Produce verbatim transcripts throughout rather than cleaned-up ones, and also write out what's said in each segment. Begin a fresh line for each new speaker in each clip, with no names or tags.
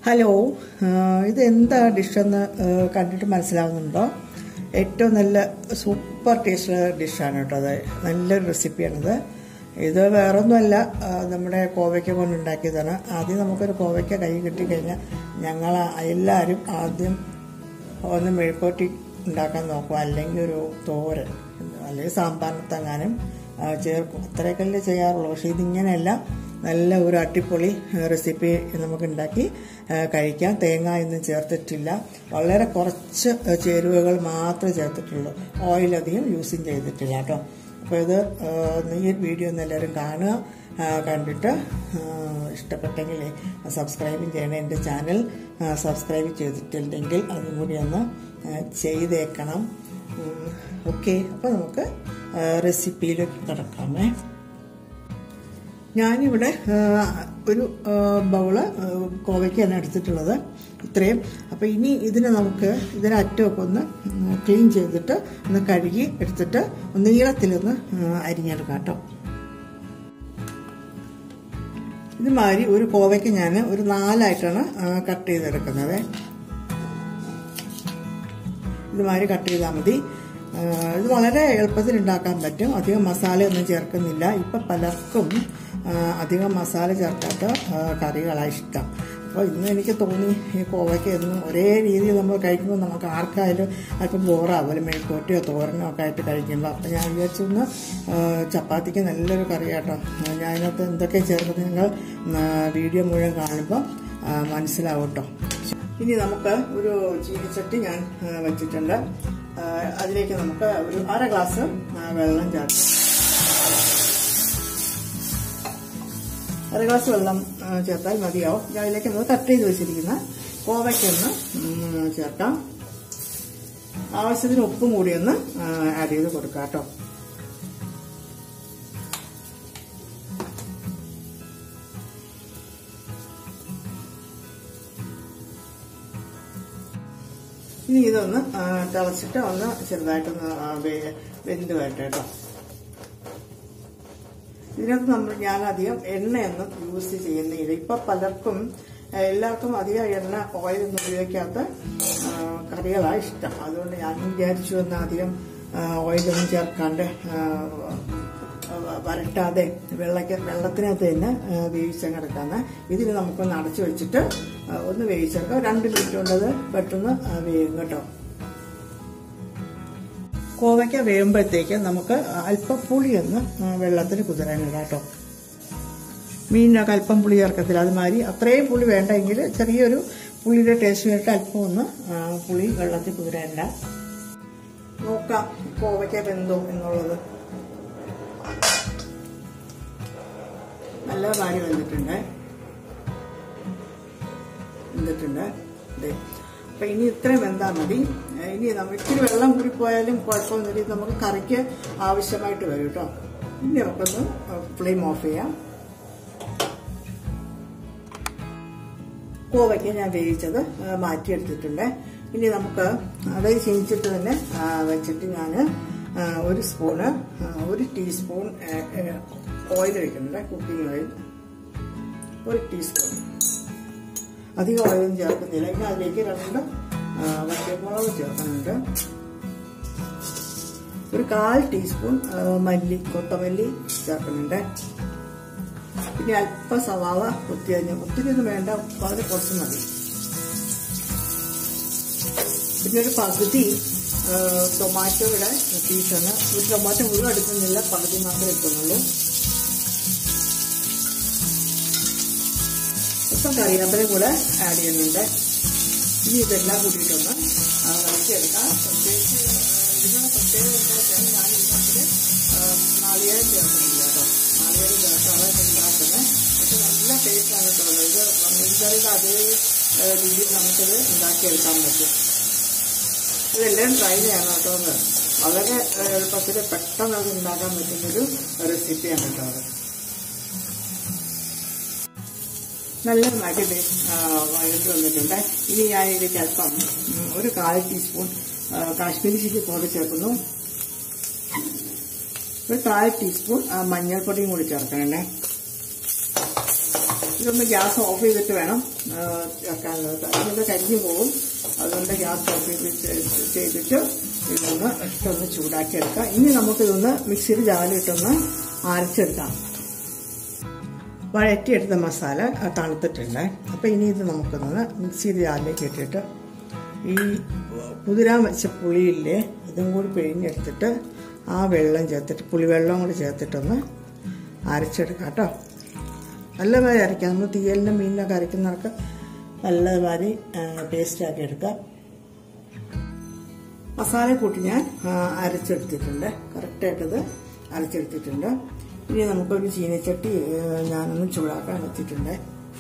Hello, ഇതെന്താ ഡിഷെന്ന് കണ്ടിട്ട് മനസ്സിലാവുന്നുണ്ടോ? ഏറ്റവും നല്ല സൂപ്പർ ടേസ്റ്റുള്ള ഡിഷാണ് കേട്ടോ. അത് നല്ലൊരു റെസിപ്പിയാണിത്. ഇത് വേറൊന്നുമല്ല, നമ്മുടെ കോവയ്ക്ക കൊണ്ട് ഉണ്ടാക്കിയതാണ്. ആദ്യം നമുക്കൊരു കോവയ്ക്ക കൈ കിട്ടിക്കഴിഞ്ഞാൽ ഞങ്ങൾ എല്ലാവരും ആദ്യം ഒന്ന് മെഴുക്കോട്ടി ഉണ്ടാക്കാൻ നോക്കും, അല്ലെങ്കിൽ ഒരു തോരൻ, അല്ലെങ്കിൽ സാമ്പാറിനത്തെങ്ങാനും ചേർക്കും. അത്രയൊക്കെയല്ലേ ചെയ്യാറുള്ളൂ. പക്ഷേ ഇതിങ്ങനെയല്ല, നല്ല ഒരു അടിപൊളി റെസിപ്പി നമുക്ക് ഉണ്ടാക്കി കഴിക്കാം. തേങ്ങ ഒന്നും ചേർത്തിട്ടില്ല, വളരെ കുറച്ച് ചേരുവകൾ മാത്രമേ ചേർത്തിട്ടുള്ളൂ. ഓയിൽ അധികം യൂസും ചെയ്തിട്ടില്ല കേട്ടോ. അപ്പോൾ ഇത് ഈ വീഡിയോ ഒന്ന് എല്ലാവരും കാണുക. കണ്ടിട്ട് ഇഷ്ടപ്പെട്ടെങ്കിൽ സബ്സ്ക്രൈബും ചെയ്യണം. എൻ്റെ ചാനൽ സബ്സ്ക്രൈബ് ചെയ്തിട്ടില്ലെങ്കിൽ അതും കൂടി ഒന്ന് ചെയ്തേക്കണം. ഓക്കെ, അപ്പോൾ നമുക്ക് റെസിപ്പിയിലേക്ക് കിടക്കാമേ. ഞാനിവിടെ ഒരു ബൗള് കോവയ്ക്കാണ് എടുത്തിട്ടുള്ളത്, ഇത്രയും. അപ്പോൾ ഇനി ഇതിനെ നമുക്ക് ഇതിനെ അറ്റമൊക്കെ ഒന്ന് ക്ലീൻ ചെയ്തിട്ട് ഒന്ന് കഴുകി എടുത്തിട്ട് നീളത്തിലൊന്ന് അരിഞ്ഞെടുക്കാം കേട്ടോ. ഇതുമാതിരി ഒരു കോവയ്ക്ക് ഞാൻ ഒരു നാലായിട്ടാണ് കട്ട് ചെയ്തെടുക്കുന്നത്. ഇതുമാതിരി കട്ട് ചെയ്താൽ മതി. ഇത് വളരെ എളുപ്പത്തിൽ ഉണ്ടാക്കാൻ പറ്റും. അധികം മസാലയൊന്നും ചേർക്കുന്നില്ല. ഇപ്പം പലർക്കും അധികം മസാല ചേർക്കാത്ത കറികളാണ് ഇഷ്ടം. അപ്പോൾ ഇന്ന് എനിക്ക് തോന്നി ഈ കോവയ്ക്ക് എന്നും ഒരേ രീതിയിൽ നമ്മൾ കഴിക്കുമ്പോൾ നമുക്ക് ആർക്കായാലും അല്പം ബോറാവും, മെഴുക്കോട്ടിയോ തോരനോ ഒക്കെ ആയിട്ട് കഴിക്കുമ്പോൾ. അപ്പോൾ ഞാൻ വിചാരിച്ചൊന്ന് ചപ്പാത്തിക്ക് നല്ലൊരു കറി കേട്ടോ. ഞാൻ അതിനകത്ത് എന്തൊക്കെ ചേർക്കുന്നത് നിങ്ങൾ വീഡിയോ മുഴുവൻ കാണുമ്പോൾ മനസ്സിലാവും കേട്ടോ. ഇനി നമുക്ക് ഒരു ചീനിച്ചട്ടി ഞാൻ വെച്ചിട്ടുണ്ട്. അതിലേക്ക് നമുക്ക് ഒരു അര ഗ്ലാസ് വെള്ളം ചേർക്കാം. അര ഗ്ലാസ് വെള്ളം ചേർത്താൽ മതിയാവും. അതിലേക്ക് നമ്മൾ കട്ട് ചെയ്ത് വെച്ചിരിക്കുന്ന കോവയ്ക്കൊന്ന് ചേർക്കാം. ആവശ്യത്തിന് ഉപ്പും കൂടി ഒന്ന് ആഡ് ചെയ്ത് കൊടുക്കാം കേട്ടോ. ഇനി ഇതൊന്ന് തിളച്ചിട്ട് ഒന്ന് ചെറുതായിട്ടൊന്ന് വെന്ത് വരട്ടെ കേട്ടോ. ഇതിനകത്ത് നമ്മൾ ഞാൻ അധികം എണ്ണയൊന്നും യൂസ് ചെയ്യുന്നില്ല. ഇപ്പൊ പലർക്കും എല്ലാവർക്കും അധികം എണ്ണ ഓയിലൊന്നും ഉപയോഗിക്കാത്ത കറികളാണ് ഇഷ്ടം. അതുകൊണ്ട് ഞാൻ വിചാരിച്ചു എന്ന് അധികം ഓയിലൊന്നും ചേർക്കാണ്ട് വരട്ടാതെ വെള്ളക്ക് വെള്ളത്തിനകത്ത് തന്നെ വേവിച്ചെടുക്കാന്ന്. ഇതിന് നമുക്കൊന്ന് അടച്ചു വെച്ചിട്ട് ഒന്ന് വേവിച്ചെടുക്കാം. രണ്ട് മിനിറ്റ് കൊണ്ടത് പെട്ടെന്ന് വേവും കേട്ടോ. കോവയ്ക്ക വേവുമ്പോഴത്തേക്ക് നമുക്ക് അല്പം പുളിയൊന്ന് വെള്ളത്തിന് കുതിരാനിടാം കേട്ടോ. മീനിനൊക്കെ അല്പം പുളി ചേർക്കത്തില്ല, അതുമാതിരി അത്രയും പുളി വേണ്ടെങ്കിൽ ചെറിയൊരു പുളിയുടെ ടേസ്റ്റ് വേണ്ടിട്ട് അല്പം ഒന്ന് പുളി വെള്ളത്തിൽ കുതിരാനിടാം. നോക്കാം കോവയ്ക്ക വെന്തോ എന്നുള്ളത്. നല്ല വാരി വന്നിട്ടുണ്ട് വെന്തിട്ടുണ്ട്. അപ്പൊ ഇനി ഇത്രയും വെന്താൽ മതി. ഇനി നമ്മൾ ഇത്തിരി വെള്ളം കൂടി പോയാലും കുഴപ്പമൊന്നുമില്ല. നമുക്ക് കറിക്ക് ആവശ്യമായിട്ട് വരും കേട്ടോ. ഇനി നമുക്കൊന്ന് ഫ്ലെയിം ഓഫ് ചെയ്യാം. കോവയ്ക്ക് ഞാൻ വേവിച്ചത് മാറ്റിയെടുത്തിട്ടുണ്ട്. ഇനി നമുക്ക് അതായത് ചീനിച്ചിട്ട് തന്നെ വെച്ചിട്ട് ഞാൻ ഒരു സ്പൂണ് ഒരു ടീസ്പൂൺ ഓയിൽ ഒഴിക്കുന്നുണ്ട്, കുക്കിംഗ് ഓയിൽ ഒരു ടീസ്പൂൺ. അധികം ഓയിലൊന്നും ചേർക്കുന്നില്ല. ഇനി അതിലേക്ക് രണ്ട് വറ്റൽമുളക് ചേർക്കുന്നുണ്ട്. ഒരു കാൽ ടീസ്പൂൺ മല്ലി കൊത്തമല്ലി ചേർക്കുന്നുണ്ട്. പിന്നെ അല്പ സവാള കുത്തിയരിഞ്ഞ്, ഒത്തിരി ഒന്നും വേണ്ട, വളരെ കുറച്ച് മതി. പിന്നെ ഒരു പകുതി ടൊമാറ്റോയുടെ പീസാണ്. ഒരു ടൊമാറ്റോ മുഴുവൻ എടുക്കുന്നില്ല, പകുതി മാത്രമേ എടുക്കുന്നുള്ളൂ. ഇപ്പം കറിവേപ്പിലയും കൂടെ ആഡ് ചെയ്യുന്നുണ്ട്. ഇനി ഇതെല്ലാം കൂട്ടിയിട്ടൊന്ന് ഇളക്കിയെടുക്കാം. പ്രത്യേകിച്ച് ഇതിനുള്ള പ്രത്യേകത എന്താ വെച്ചാൽ ഞാൻ ഇതിനകത്ത് നാളികേരം ചേർക്കുന്നില്ല കേട്ടോ. നാളികേരം ചേർത്താണ് ഇത് ഉണ്ടാക്കുന്നത്. പക്ഷെ നല്ല ടേസ്റ്റാണ് കേട്ടോ. ഇത് മീൻകറിയുടെ അതേ രീതിയിൽ നമുക്കിത് ഉണ്ടാക്കിയെടുക്കാൻ പറ്റും. ഇതെല്ലാം ട്രൈ ചെയ്യണം കേട്ടോ. വളരെ എളുപ്പത്തിൽ പെട്ടെന്ന് അത് ഉണ്ടാക്കാൻ പറ്റുന്നൊരു റെസിപ്പിയാണ് കേട്ടോ അത്. നല്ല മാറ്റി വഴറ്റി വന്നിട്ടുണ്ട്. ഇനി ഞാൻ ഇതിലേക്ക് അല്പം ഒരു കാൽ ടീസ്പൂൺ കാശ്മീരി ചില്ലി പൗഡർ ചേർക്കുന്നു. ഒരു കാൽ ടീസ്പൂൺ മഞ്ഞൾപ്പൊടിയും കൂടി ചേർക്കണേ. ഇതൊന്ന് ഗ്യാസ് ഓഫ് ചെയ്തിട്ട് വേണം ചേർക്കാനുള്ളത്. അതിൻ്റെ കരിഞ്ഞു പോകും. അതുകൊണ്ട് ഗ്യാസ് ഓഫ് ചെയ്ത് ചെയ്തിട്ട് ഇതൊന്ന് ഇഷ്ടൊന്ന് ചൂടാക്കിയെടുക്കാം. ഇനി നമുക്കിതൊന്ന് മിക്സിയിൽ ജാലിട്ടൊന്ന് അരച്ചെടുക്കാം. വഴറ്റിയെടുത്ത മസാല തണുത്തിട്ടുണ്ട്. അപ്പം ഇനി ഇത് നമുക്കൊന്ന് മിക്സിയിൽ ജാലിലേക്ക് ഇട്ടിട്ട് ഈ കുതിരാൻ വെച്ച പുളിയില്ലേ ഇതും കൂടി പിഴിഞ്ഞെടുത്തിട്ട് ആ വെള്ളം ചേർത്തിട്ട് പുളിവെള്ളം കൂടി ചേർത്തിട്ടൊന്ന് അരച്ചെടുക്കാം കേട്ടോ. നല്ലമാതിരി അരയ്ക്കാം. നമ്മൾ തീയലിൻ്റെ മീനിനൊക്കെ അരയ്ക്കുന്നവർക്ക് നല്ലമാതിരി പേസ്റ്റാക്കി എടുക്കാം. മസാല കൂട്ടി ഞാൻ അരച്ചെടുത്തിട്ടുണ്ട്. കറക്റ്റായിട്ടത് അരച്ചെടുത്തിട്ടുണ്ട്. ഇനി നമുക്കൊരു ചീനച്ചട്ടി ഞാനൊന്ന് ചൂടാക്കാൻ വെച്ചിട്ടുണ്ട്.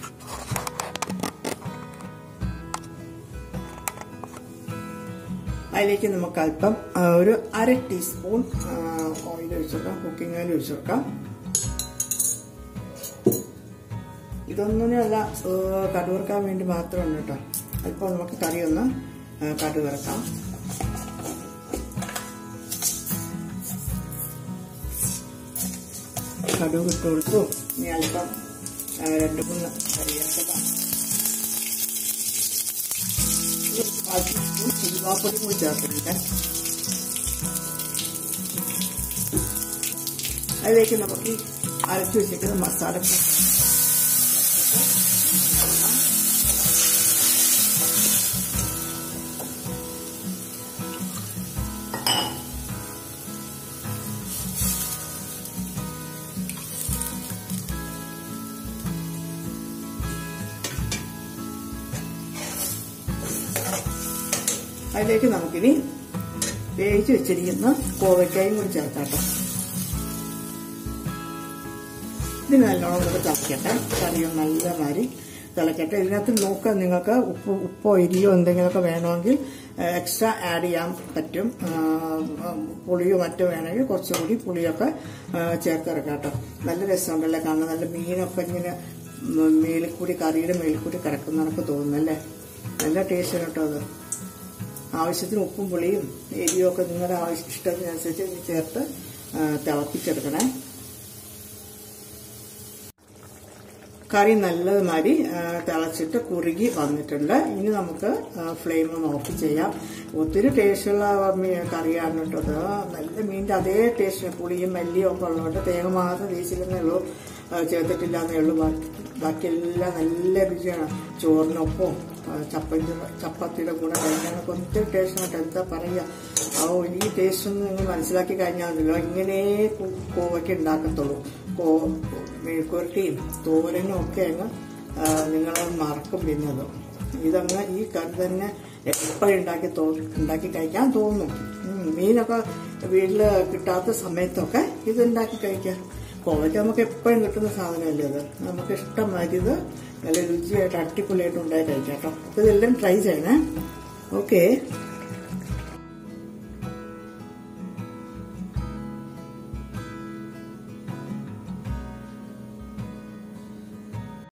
അതിലേക്ക് നമുക്ക് അല്പം ഒരു അര ടീസ്പൂൺ ഓയിൽ ഒഴിച്ചു കൊടുക്കാം. കുക്കിംഗ് ഓയിൽ ഒഴിച്ചു കൊടുക്കാം. ഇതൊന്നിനല്ല കടുവറക്കാൻ വേണ്ടി മാത്രമാണ് കേട്ടോ. അല്പം നമുക്ക് കറി ഒന്ന് കടുവറക്കാം. കടുവ് ഇട്ട് കൊടുത്തു. ഇനി അല്പം രണ്ട് മൂന്ന് കറിവേപ്പില, ഉലുവാപ്പൊടി കൂടി ചേർത്തിട്ടുണ്ട്. അതിലേക്ക് നമുക്ക് അരച്ചു വെച്ചിട്ട് മസാല അതിലേക്ക് നമുക്കിനി വേവിച്ച് വെച്ചിരിക്കുന്ന കോവയ്ക്കായും കൂടി ചേർത്താട്ടോ. ഇത് നല്ലോണം നമുക്ക് തിളക്കട്ടെ. കറിയോ നല്ല മാതിരി തിളക്കട്ടെ. ഇതിനകത്ത് നോക്കാം, നിങ്ങൾക്ക് ഉപ്പ് ഉപ്പോ എരിയോ എന്തെങ്കിലുമൊക്കെ വേണമെങ്കിൽ എക്സ്ട്രാ ആഡ് ചെയ്യാൻ പറ്റും. പുളിയോ മറ്റോ വേണമെങ്കിൽ കുറച്ചുകൂടി പുളിയൊക്കെ ചേർത്തിറക്കാം കേട്ടോ. നല്ല രസമുണ്ടല്ലേ കാണാൻ. നല്ല മീനൊക്കെ ഇങ്ങനെ മേലിൽ കൂടി കറിയുടെ മേലിൽ കൂടി കിടക്കുന്നതൊക്കെ തോന്നുന്നല്ലേ. നല്ല ടേസ്റ്റ് കേട്ടോ. അത് ആവശ്യത്തിന് ഉപ്പും പുളിയും എരിയും ഒക്കെ നിങ്ങളുടെ ഇഷ്ടത്തിനനുസരിച്ച് ചേർത്ത് തിളപ്പിച്ചെടുക്കണേ. കറി നല്ലതുമാതിരി തിളച്ചിട്ട് കുറുകി വന്നിട്ടുണ്ട്. ഇനി നമുക്ക് ഫ്ലെയിം ഒന്ന് ഓഫ് ചെയ്യാം. ഒത്തിരി ടേസ്റ്റുള്ള കറിയാണ് കേട്ടോ. അത് നല്ല മീനിന്റെ അതേ ടേസ്റ്റ്, പുളിയും മല്ലിയും ഒക്കെ ഉള്ളതുകൊണ്ട് തേങ്ങ മാത്രം തേച്ചില്ലെന്നേ ഉള്ളൂ, ചേർത്തിട്ടില്ല എന്നേ ഉള്ളൂ. ബാക്കിയെല്ലാം നല്ല രുചിയാണ്. ചോറിനൊപ്പം ചപ്പഞ്ച് ചപ്പാത്തിയുടെ കൂടെ കഴിക്കാനൊക്കെ ഒത്തിരി ടേസ്റ്റായിട്ട് എന്താ പറയുക. ഓ ഈ ടേസ്റ്റ് ഒന്ന് നിങ്ങൾ മനസ്സിലാക്കി കഴിഞ്ഞാൽ ഇങ്ങനെ കോവയ്ക്ക് ഉണ്ടാക്കത്തുള്ളൂ. കോ മെഴുക്കുവരട്ടിയും തോരനും ഒക്കെ അങ്ങ് നിങ്ങൾ മറക്കും. പിന്നത് ഇതങ്ങ് ഈ കറി തന്നെ എപ്പോഴും ഉണ്ടാക്കി തോ ഉണ്ടാക്കി കഴിക്കാൻ തോന്നും. മീനൊക്കെ വീട്ടിൽ കിട്ടാത്ത സമയത്തൊക്കെ ഇതുണ്ടാക്കി കഴിക്കാം. കോവയ്ക്ക് നമുക്ക് എപ്പോഴും കിട്ടുന്ന സാധനമല്ലേ അത്. നമുക്ക് ഇഷ്ടമാതിരി ഇത് നല്ല രുചിയായിട്ട് അടിപൊളിയായിട്ട് ഉണ്ടായി കഴിക്കാം കേട്ടോ. അപ്പോൾ ഇതെല്ലാം ട്രൈ ചെയ്യണേ. ഓക്കെ.